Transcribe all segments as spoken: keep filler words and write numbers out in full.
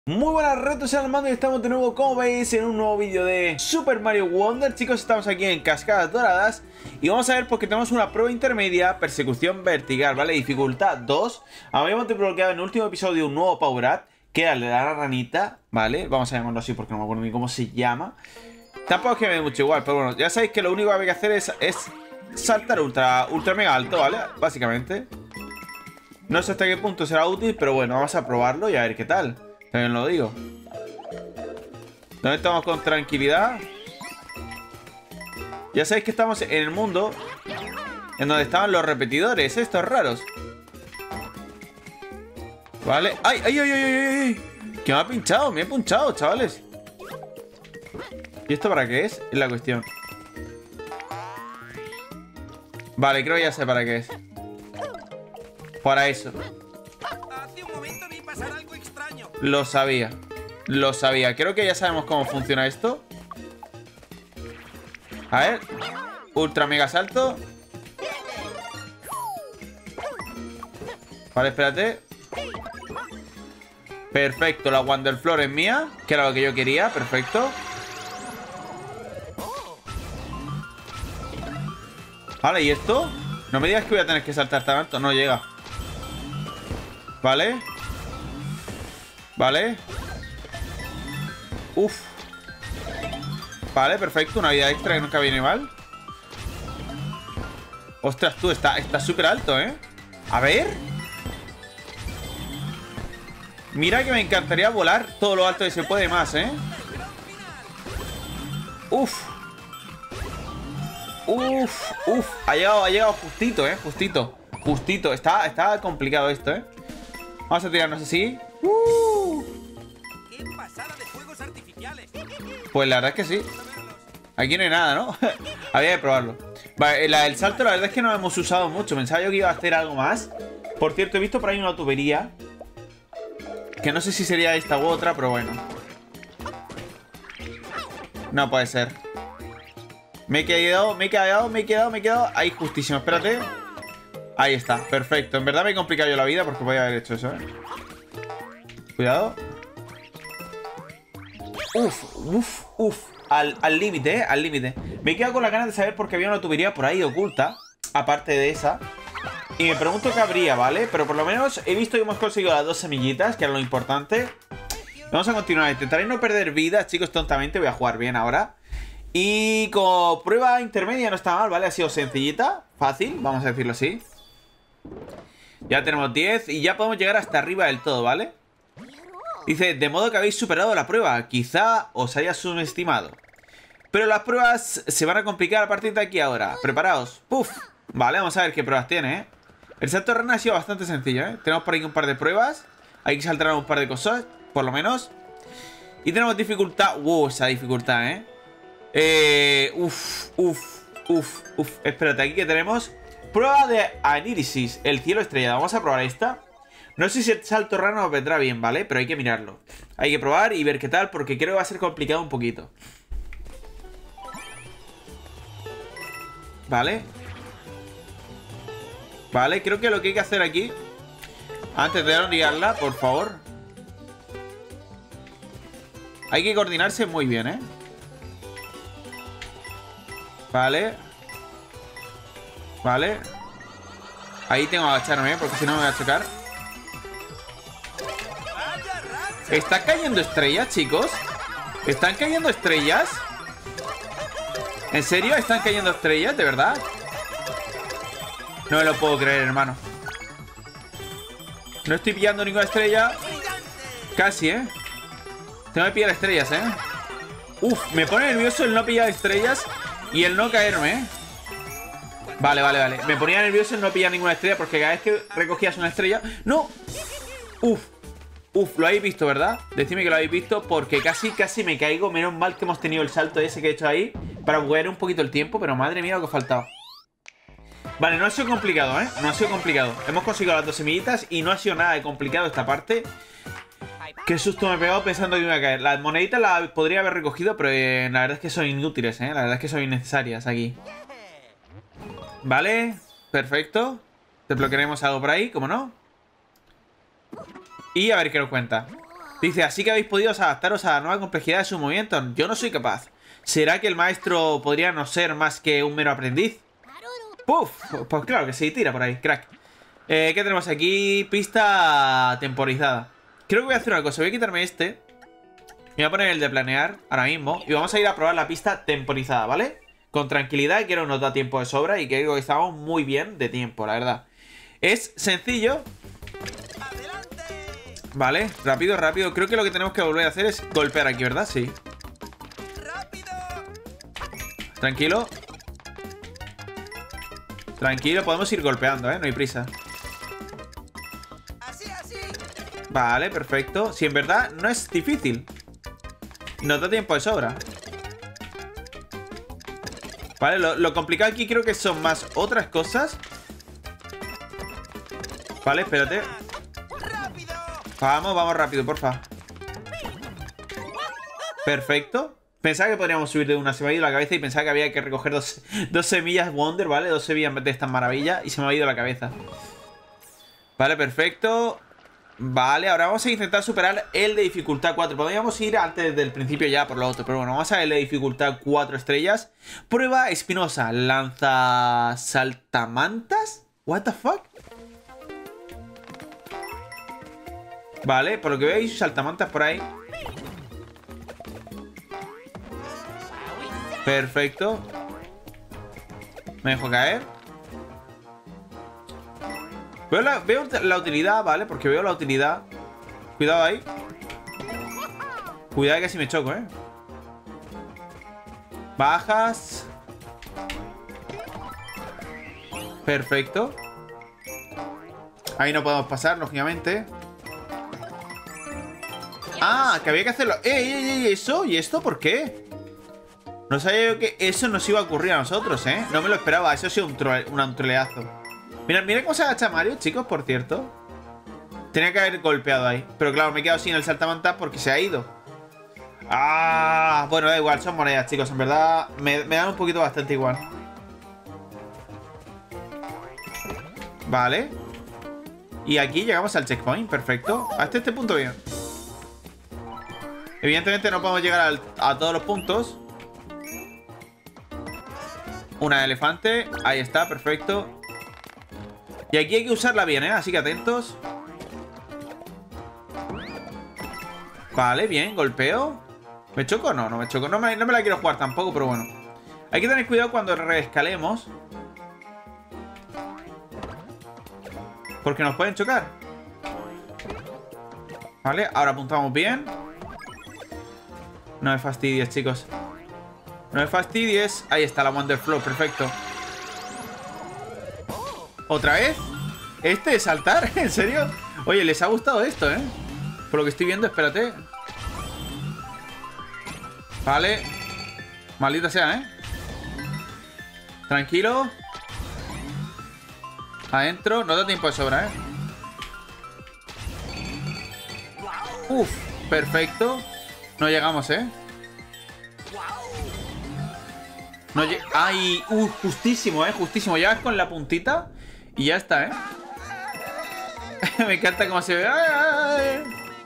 Muy buenas retos, soy Armando y estamos de nuevo, como veis, en un nuevo vídeo de Super Mario Wonder. Chicos, estamos aquí en Cascadas Doradas y vamos a ver porque tenemos una prueba intermedia, persecución vertical, ¿vale? Dificultad dos. Habíamos desbloqueado en el último episodio un nuevo Power Up, que era el de la ranita, ¿vale? Vamos a llamarlo así porque no me acuerdo ni cómo se llama. Tampoco es que me dé mucho igual, pero bueno, ya sabéis que lo único que hay que hacer es, es saltar ultra, ultra mega alto, ¿vale? Básicamente. No sé hasta qué punto será útil, pero bueno, vamos a probarlo y a ver qué tal. También lo digo. ¿Dónde estamos con tranquilidad? Ya sabéis que estamos en el mundo en donde estaban los repetidores, estos raros. Vale. ¡Ay, ay, ay, ay, ay, ay! Que me ha pinchado, me he punchado, chavales. ¿Y esto para qué es? Es la cuestión. Vale, creo que ya sé para qué es. Para eso. Hace un momento vi pasar algo extraño. Lo sabía. Lo sabía. Creo que ya sabemos cómo funciona esto. A ver. Ultra mega salto. Vale, espérate. Perfecto, la Wonderfloor es mía, que era lo que yo quería. Perfecto. Vale, ¿y esto? No me digas que voy a tener que saltar tan alto. No llega. Vale. Vale. Uf. Vale, perfecto. Una vida extra que nunca viene mal. Ostras, tú, está súper alto, ¿eh? A ver. Mira que me encantaría volar todo lo alto que se puede más, ¿eh? Uf. Uf, uf. Ha llegado, ha llegado justito, ¿eh? Justito. Justito. Está, está complicado esto, ¿eh? Vamos a tirarnos así. Uh. ¡Qué pasada de fuegos artificiales! Pues la verdad es que sí. Aquí no hay nada, ¿no? Había que probarlo. Vale, la, el salto la verdad es que no lo hemos usado mucho. Pensaba yo que iba a hacer algo más. Por cierto, he visto por ahí una tubería, que no sé si sería esta u otra, pero bueno. No puede ser. Me he quedado, me he quedado, me he quedado, me he quedado. Ahí justísimo, espérate. Ahí está, perfecto. En verdad me he complicado yo la vida porque voy a haber hecho eso, ¿eh? Cuidado. Uf, uf, uf. Al límite, ¿eh? Al límite. Me he quedado con la ganas de saber por qué había una tubería por ahí oculta, aparte de esa. Y me pregunto qué habría, ¿vale? Pero por lo menos he visto que hemos conseguido las dos semillitas, que era lo importante. Vamos a continuar. Intentaré no perder vidas, chicos, tontamente. Voy a jugar bien ahora. Y como prueba intermedia no está mal, ¿vale? Ha sido sencillita, fácil, vamos a decirlo así. Ya tenemos diez y ya podemos llegar hasta arriba del todo, ¿vale? Dice, de modo que habéis superado la prueba. Quizá os haya subestimado, pero las pruebas se van a complicar a partir de aquí ahora. Preparaos. Puf. Vale, vamos a ver qué pruebas tiene, ¿eh? El salto rana ha sido bastante sencillo, ¿eh? Tenemos por ahí un par de pruebas. Hay que saltar un par de cosas, por lo menos. Y tenemos dificultad. Wow, esa dificultad, ¿eh? Eh, uf, uf, uf, uf. Espérate, aquí que tenemos prueba de análisis, el cielo estrellado. Vamos a probar esta. No sé si el salto raro nos vendrá bien, ¿vale? Pero hay que mirarlo. Hay que probar y ver qué tal, porque creo que va a ser complicado un poquito. Vale. Vale, creo que lo que hay que hacer aquí, antes de no liarla, por favor, hay que coordinarse muy bien, ¿eh? Vale. Vale. Ahí tengo que agacharme, ¿eh? Porque si no me voy a chocar. ¿Están cayendo estrellas, chicos? ¿Están cayendo estrellas? ¿En serio? ¿Están cayendo estrellas? ¿De verdad? No me lo puedo creer, hermano. No estoy pillando ninguna estrella. Casi, ¿eh? Tengo que pillar estrellas, ¿eh? Uf, me pone nervioso el no pillar estrellas y el no caerme, ¿eh? Vale, vale, vale. Me ponía nervioso el no pillar ninguna estrella, porque cada vez que recogías una estrella... ¡No! Uf. Uf, lo habéis visto, ¿verdad? Decidme que lo habéis visto, porque casi, casi me caigo. Menos mal que hemos tenido el salto ese que he hecho ahí para buguear un poquito el tiempo, pero madre mía lo que ha faltado. Vale, no ha sido complicado, ¿eh? No ha sido complicado. Hemos conseguido las dos semillitas y no ha sido nada de complicado esta parte. Qué susto me he pegado pensando que iba a caer. Las moneditas las podría haber recogido, pero eh, la verdad es que son inútiles, ¿eh? La verdad es que son innecesarias aquí. Vale, perfecto. Desbloquearemos algo por ahí, ¿cómo no? Y a ver qué nos cuenta. Dice, así que habéis podido adaptaros a la nueva complejidad de sus movimientos. Yo no soy capaz. ¿Será que el maestro podría no ser más que un mero aprendiz? ¡Puf! Pues claro que sí, tira por ahí, crack. Eh, ¿Qué tenemos aquí? Pista temporizada. Creo que voy a hacer una cosa. Voy a quitarme este. Me voy a poner el de planear ahora mismo. Y vamos a ir a probar la pista temporizada, ¿vale? Con tranquilidad, que no nos da tiempo de sobra. Y creo que estamos muy bien de tiempo, la verdad. Es sencillo. Vale, rápido, rápido. Creo que lo que tenemos que volver a hacer es golpear aquí, ¿verdad? Sí. Tranquilo. Tranquilo, podemos ir golpeando, ¿eh? No hay prisa. Vale, perfecto. Si en verdad no es difícil. Nos da tiempo de sobra. Vale, lo, lo complicado aquí creo que son más otras cosas. Vale, espérate. Vamos, vamos rápido, porfa. Perfecto. Pensaba que podríamos subir de una, se me ha ido la cabeza. Y pensaba que había que recoger dos, dos semillas Wonder, ¿vale? Dos semillas de estas maravillas. Y se me ha ido la cabeza. Vale, perfecto. Vale, ahora vamos a intentar superar el de dificultad cuatro. Podríamos ir antes del principio ya por lo otro. Pero bueno, vamos a ver el de dificultad cuatro estrellas. Prueba espinosa. Lanza saltamantas. What the fuck. Vale, por lo que veo hay saltamantas por ahí. Perfecto. Me dejo caer. Veo la, veo la utilidad, ¿vale? Porque veo la utilidad. Cuidado ahí. Cuidado que casi me choco, ¿eh? Bajas. Perfecto. Ahí no podemos pasar, lógicamente. Ah, que había que hacerlo. ¡Ey, ey, ey! ¿Eso? ¿Y esto por qué? No sabía yo que eso nos iba a ocurrir a nosotros, ¿eh? No me lo esperaba. Eso ha sido un, trole, un troleazo. Mira, mira cómo se agacha Mario, chicos, por cierto. Tenía que haber golpeado ahí. Pero claro, me he quedado sin el saltamantas porque se ha ido. Ah, bueno, da igual, son monedas, chicos. En verdad, me, me dan un poquito bastante igual. Vale. Y aquí llegamos al checkpoint, perfecto. Hasta este punto bien. Evidentemente no podemos llegar al, a todos los puntos. Una elefante. Ahí está, perfecto. Y aquí hay que usarla bien, ¿eh? Así que atentos. Vale, bien, golpeo. ¿Me choco? No, no me choco. No me, no me la quiero jugar tampoco, pero bueno. Hay que tener cuidado cuando reescalemos. Porque nos pueden chocar. Vale, ahora apuntamos bien. No me fastidies, chicos. No me fastidies. Ahí está la Wonder Flow, perfecto. ¿Otra vez? ¿Este es saltar? ¿En serio? Oye, les ha gustado esto, ¿eh? Por lo que estoy viendo, espérate. Vale. Maldita sea, ¿eh? Tranquilo. Adentro. No da tiempo de sobra, ¿eh? Uf, perfecto. No llegamos, ¿eh? No lleg... ¡Ay! Uh, justísimo, ¿eh? Justísimo. Llegas con la puntita y ya está, ¿eh? Me encanta cómo se ve. ¡Ay, ay!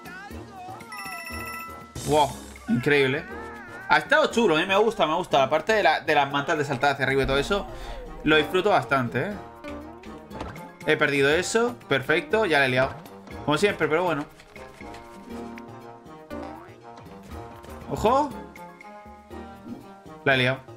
¡Wow! Increíble. Ha estado chulo, ¿eh? Me gusta, me gusta. La parte de, la, de las mantas de saltar hacia arriba y todo eso lo disfruto bastante, ¿eh? He perdido eso. Perfecto. Ya le he liado. Como siempre, pero bueno. ¡Ojo! La he liado.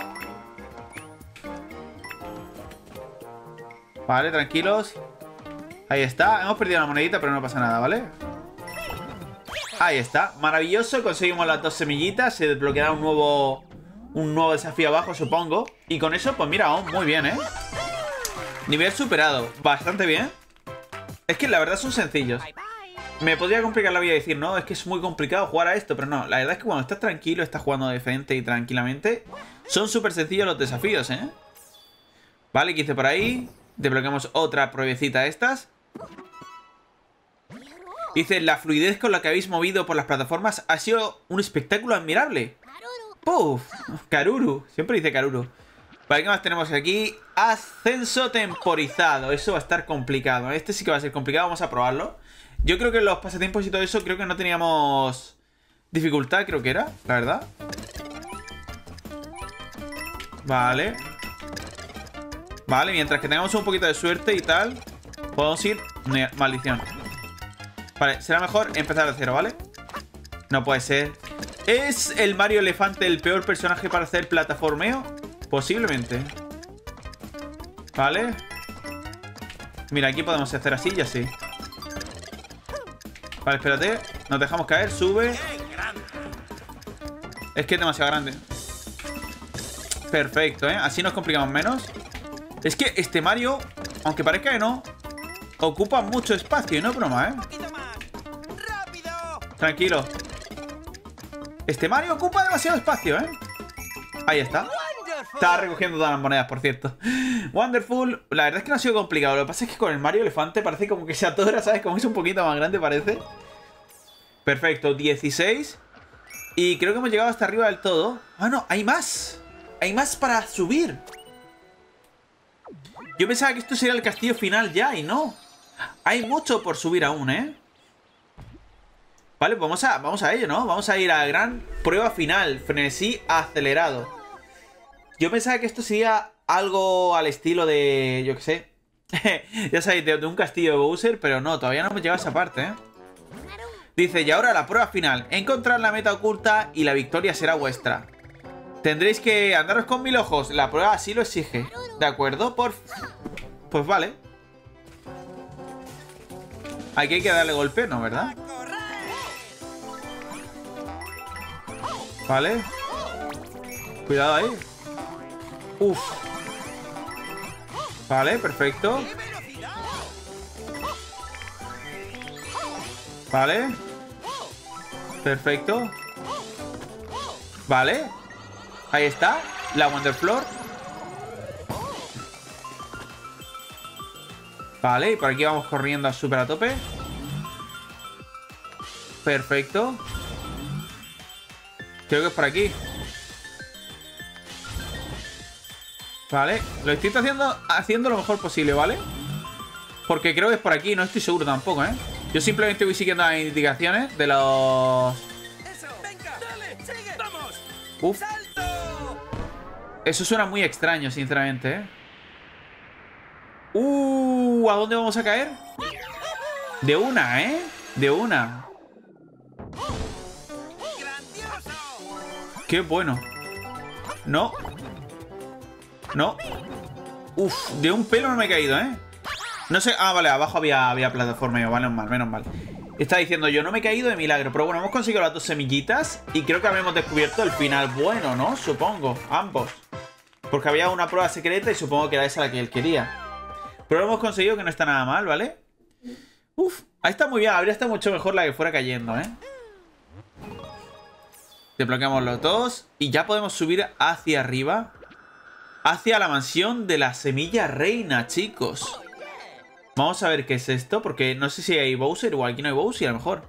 Vale, tranquilos. Ahí está. Hemos perdido la monedita, pero no pasa nada, ¿vale? Ahí está. Maravilloso. Conseguimos las dos semillitas. Se desbloqueará un nuevo... Un nuevo desafío abajo, supongo. Y con eso, pues mira, oh, muy bien, ¿eh? Nivel superado. Bastante bien. Es que la verdad son sencillos. Me podría complicar la vida y decir, no, es que es muy complicado jugar a esto. Pero no, la verdad es que cuando estás tranquilo, estás jugando de frente y tranquilamente, son súper sencillos los desafíos, ¿eh? Vale, quince por ahí. Desbloqueamos otra pruebecita de estas. Dice, la fluidez con la que habéis movido por las plataformas ha sido un espectáculo admirable. ¡Puf! Karuru. Siempre dice Karuru. Vale, ¿qué más tenemos aquí? Ascenso temporizado. Eso va a estar complicado. Este sí que va a ser complicado. Vamos a probarlo. Yo creo que los pasatiempos y todo eso, creo que no teníamos dificultad, creo que era, la verdad. Vale. Vale, mientras que tengamos un poquito de suerte y tal, podemos ir... Maldición. Vale, será mejor empezar de cero, ¿vale? No puede ser. ¿Es el Mario Elefante el peor personaje para hacer plataformeo? Posiblemente. Vale. Mira, aquí podemos hacer así y así. Vale, espérate. Nos dejamos caer, sube. Es que es demasiado grande. Perfecto, ¿eh? Así nos complicamos menos. Es que este Mario, aunque parezca que no, ocupa mucho espacio y no es broma, ¿eh? Tranquilo. Este Mario ocupa demasiado espacio, ¿eh? Ahí está. Estaba recogiendo todas las monedas, por cierto. Wonderful. La verdad es que no ha sido complicado. Lo que pasa es que con el Mario Elefante parece como que se atora, ¿sabes? Como es un poquito más grande, parece. Perfecto, dieciséis. Y creo que hemos llegado hasta arriba del todo. Ah, no, hay más. Hay más para subir. Yo pensaba que esto sería el castillo final ya, y no. Hay mucho por subir aún, ¿eh? Vale, pues vamos a, vamos a ello, ¿no? Vamos a ir a la gran prueba final. Frenesí acelerado. Yo pensaba que esto sería algo al estilo de... Yo qué sé. Ya sabéis, de, de un castillo de Bowser, pero no, todavía no hemos llegado a esa parte, ¿eh? Dice, y ahora la prueba final. Encontrar la meta oculta y la victoria será vuestra. Tendréis que andaros con mil ojos. La prueba así lo exige. ¿De acuerdo? Por... Pues vale. Aquí hay que darle golpe, ¿no? ¿Verdad? Vale. Cuidado ahí. Uf. Vale, perfecto. Vale. Perfecto. Vale. Ahí está. La Wonderfloor. Vale, y por aquí vamos corriendo a super a tope. Perfecto. Creo que es por aquí. Vale, lo estoy haciendo, haciendo lo mejor posible, ¿vale? Porque creo que es por aquí, no estoy seguro tampoco, ¿eh? Yo simplemente voy siguiendo las indicaciones de los... Eso, venga, dale, sigue, vamos. Uf. ¡Salto! Eso suena muy extraño, sinceramente, ¿eh? Uh, ¿a dónde vamos a caer? De una, ¿eh? De una. ¡Qué bueno! No. No. Uf, de un pelo no me he caído, ¿eh? No sé... Ah, vale, abajo había, había plataforma. Vale, menos mal, menos mal. Está diciendo yo, no me he caído de milagro. Pero bueno, hemos conseguido las dos semillitas. Y creo que habíamos descubierto el final bueno, ¿no? Supongo, ambos. Porque había una prueba secreta y supongo que era esa la que él quería. Pero lo hemos conseguido, que no está nada mal, ¿vale? Uf, ahí está muy bien. Habría estado mucho mejor la que fuera cayendo, ¿eh? Desbloqueamos los dos. Y ya podemos subir hacia arriba. Hacia la mansión de la semilla reina, chicos. Vamos a ver qué es esto. Porque no sé si hay Bowser o aquí no hay Bowser, a lo mejor.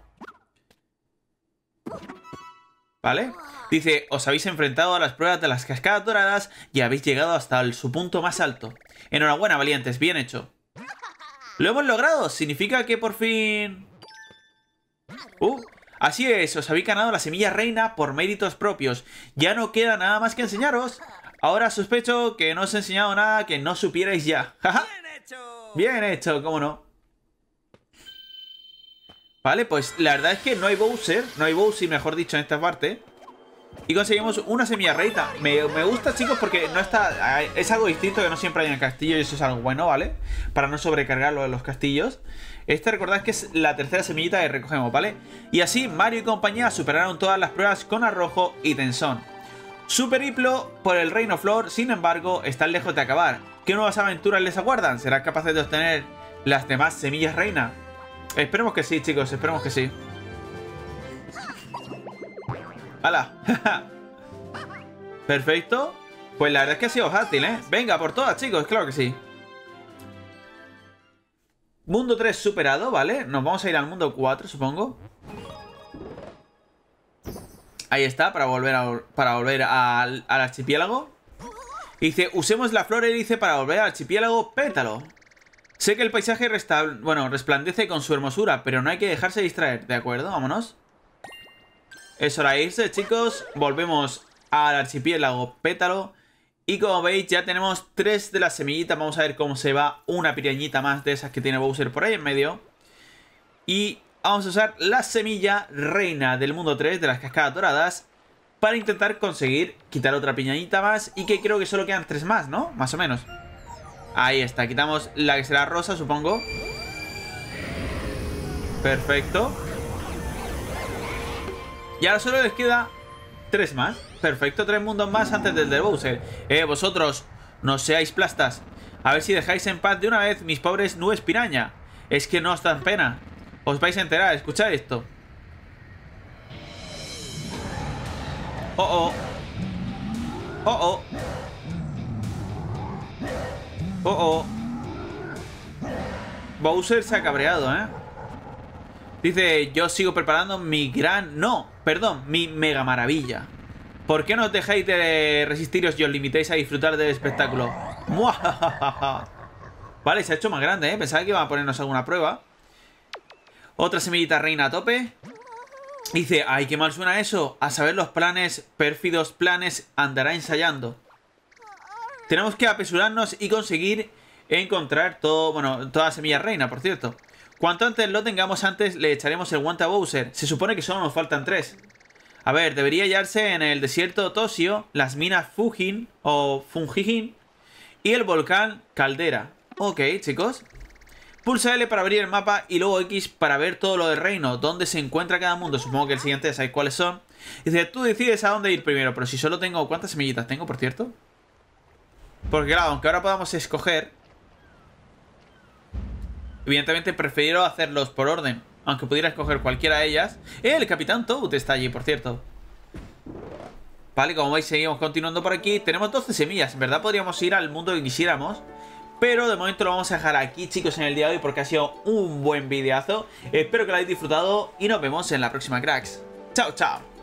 ¿Vale? Dice, os habéis enfrentado a las pruebas de las cascadas doradas y habéis llegado hasta el, su punto más alto. Enhorabuena, valientes, bien hecho. ¡Lo hemos logrado! Significa que por fin... Uh, así es, os habéis ganado la semilla reina por méritos propios. Ya no queda nada más que enseñaros. Ahora sospecho que no os he enseñado nada que no supierais ya. ¡Bien hecho! Bien hecho, cómo no. Vale, pues la verdad es que no hay Bowser. No hay Bowser, mejor dicho, en esta parte. Y conseguimos una semilla reina. Me, me gusta, chicos, porque no está... Es algo distinto que no siempre hay en el castillo. Y eso es algo bueno, ¿vale? Para no sobrecargarlo en los castillos. Este, recordad que es la tercera semillita que recogemos, ¿vale? Y así Mario y compañía superaron todas las pruebas con arrojo y tensón. Su periplo por el Reino Flor, sin embargo, está lejos de acabar. ¿Qué nuevas aventuras les aguardan? ¿Serán capaces de obtener las demás semillas reina? Esperemos que sí, chicos, esperemos que sí. ¡Hala! Perfecto. Pues la verdad es que ha sido fácil, ¿eh? Venga, por todas, chicos, claro que sí. Mundo tres superado, ¿vale? Nos vamos a ir al mundo cuatro, supongo. Ahí está, para volver, a, para volver al, al archipiélago. Dice, usemos la flor hélice para volver al archipiélago Pétalo. Sé que el paisaje resta... bueno, resplandece con su hermosura, pero no hay que dejarse distraer, ¿de acuerdo? Vámonos. Es hora de irse, chicos. Volvemos al archipiélago Pétalo. Y como veis, ya tenemos tres de las semillitas. Vamos a ver cómo se va una pirañita más de esas que tiene Bowser por ahí en medio. Y vamos a usar la semilla reina del mundo tres de las cascadas doradas para intentar conseguir quitar otra pirañita más. Y que creo que solo quedan tres más, ¿no? Más o menos. Ahí está, quitamos la que será rosa, supongo. Perfecto. Y ahora solo les queda tres más. Perfecto, tres mundos más antes del de Bowser. Eh, vosotros, no seáis plastas. A ver si dejáis en paz de una vez mis pobres nubes piraña. Es que no os dan pena. Os vais a enterar, escuchad esto. Oh, oh. Oh, oh. Oh, oh. Bowser se ha cabreado, ¿eh? Dice, yo sigo preparando mi gran... No, perdón, mi mega maravilla. ¿Por qué no os dejáis de resistiros y os limitéis a disfrutar del espectáculo? ¡Muajajaja! Vale, se ha hecho más grande, ¿eh? Pensaba que iba a ponernos alguna prueba. Otra semillita reina a tope. Dice, ay, qué mal suena eso. A saber los planes, pérfidos planes, andará ensayando. Tenemos que apresurarnos y conseguir encontrar todo... Bueno, toda semilla reina, por cierto. Cuanto antes lo tengamos, antes le echaremos el guante a Bowser. Se supone que solo nos faltan tres. A ver, debería hallarse en el desierto Toshio, las minas Fujin o Fungijin y el volcán Caldera. Ok, chicos. Pulsa L para abrir el mapa y luego X para ver todo lo del reino, dónde se encuentra cada mundo. Supongo que el siguiente sabéis cuáles son. Dice, tú decides a dónde ir primero, pero si solo tengo... ¿Cuántas semillitas tengo, por cierto? Porque claro, aunque ahora podamos escoger... Evidentemente prefiero hacerlos por orden. Aunque pudiera escoger cualquiera de ellas. ¡Eh! El Capitán Toad está allí, por cierto. Vale, como veis, seguimos continuando por aquí. Tenemos doce semillas. En verdad podríamos ir al mundo que quisiéramos. Pero de momento lo vamos a dejar aquí, chicos, en el día de hoy. Porque ha sido un buen videazo. Espero que lo hayáis disfrutado. Y nos vemos en la próxima, cracks. ¡Chao, chao!